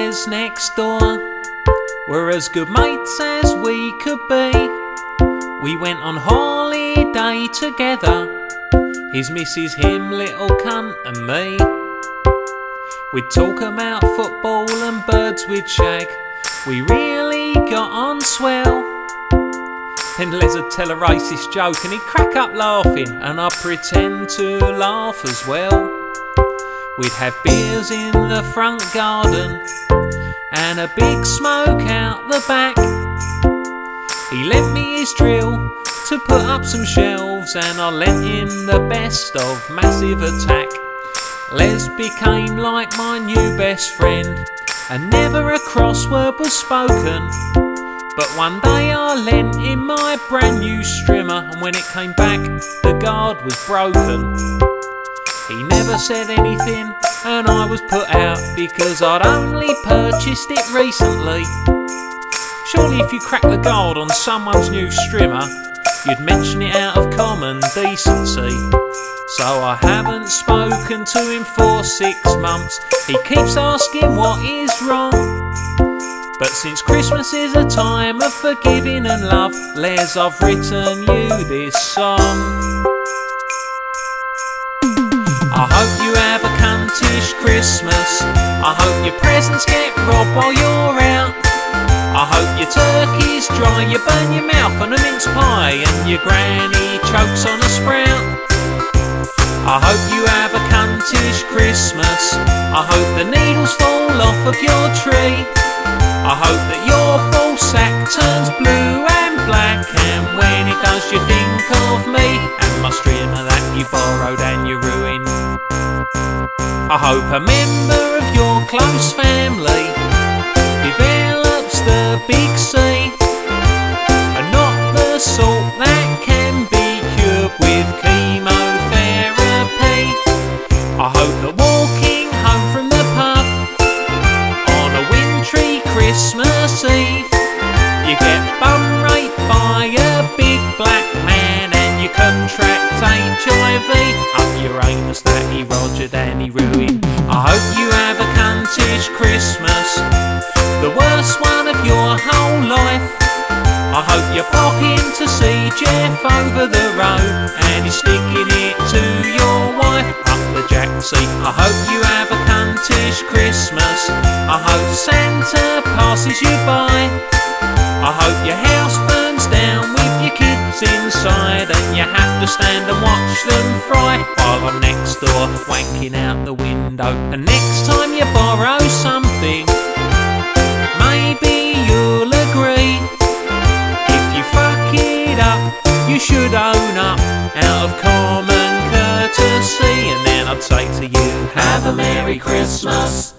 Les next door were as good mates as we could be. We went on holiday together, his missus, him, little cunt and me. We'd talk about football and birds we'd shag, we really got on swell. Then Les would tell a racist joke and he'd crack up laughing, and I'd pretend to laugh as well. We'd have beers in the front garden and a big smoke out the back. He lent me his drill to put up some shelves, and I lent him the best of Massive Attack. Les became like my new best friend, and never a crossword was spoken. But one day I lent him my brand new strimmer, and when it came back, the guard was broken. He never said anything, and I was put out because I'd only purchased it recently. Surely if you crack the guard on someone's new strimmer, you'd mention it out of common decency. So I haven't spoken to him for 6 months. He keeps asking what is wrong. But since Christmas is a time of forgiving and love, Les, I've written you this song. I hope you have a cuntish Christmas. I hope your presents get robbed while you're out. I hope your turkey's dry, you burn your mouth on a mince pie, and your granny chokes on a sprout. I hope you have a cuntish Christmas. I hope the needles fall off of your tree. I hope that your ball sack turns blue and black, and when it does you think of me and my strimmer that you borrowed and you ruined. I hope a member of your close family develops the big C, and not the sort that can be cured with chemotherapy. I hope that walking home from the pub on a wintry Christmas Eve, you get bum raped by a big black man and you contract HIV up your anus that he rogered and he ruined. I hope you have a cuntish Christmas, the worst one of your whole life. I hope you pop in to see Jeff over the road and he's sticking it to your wife up the jack seat. I hope you have a cuntish Christmas. I hope Santa passes you by. I hope your house burns down with your kids inside and you have to stand and watch them fry while I'm next door wanking out the window. And next time you borrow something, maybe you'll agree, if you fuck it up, you should own up out of common courtesy. And then I'd say to you, have a Merry Christmas.